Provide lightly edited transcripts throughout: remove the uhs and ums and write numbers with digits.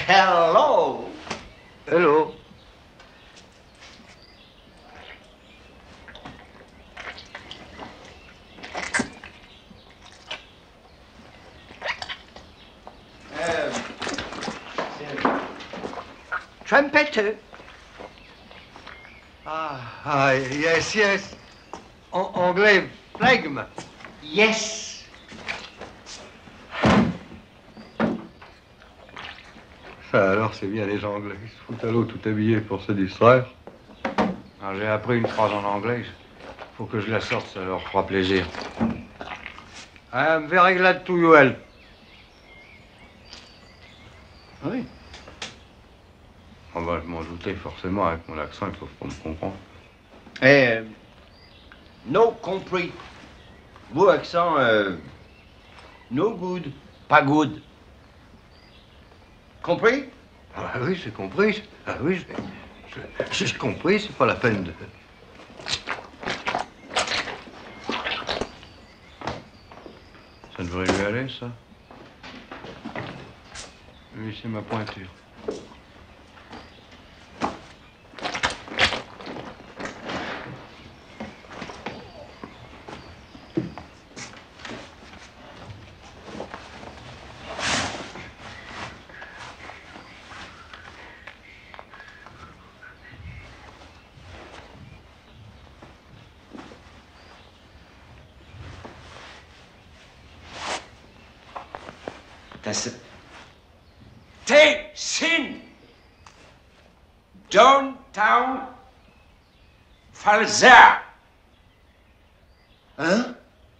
Hello. Hello. Trumpeter. Yes, yes. Anglais, flegme. Yes. Ça alors, c'est bien les Anglais. Ils se foutent à l'eau tout habillés pour se distraire. Alors, j'ai appris une phrase en anglais. Faut que je la sorte, ça leur fera plaisir. I am very glad to you help. Oui. On va m'en douter forcément avec mon accent, ils peuvent pas me comprendre. No compris. Vos accent, no good. Pas good. Compris? Ah oui, j'ai compris. Ah oui, j'ai compris, c'est pas la peine de... Ça devrait lui aller, ça. Oui, c'est ma pointure. Sin. Downtown Falzar. Hein?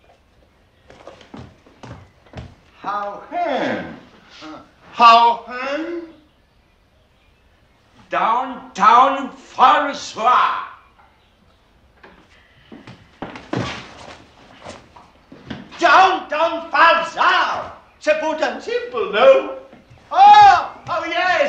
How Downtown Falzar. Downtown Falzar. C'est pourtant simple, no? Oh yes.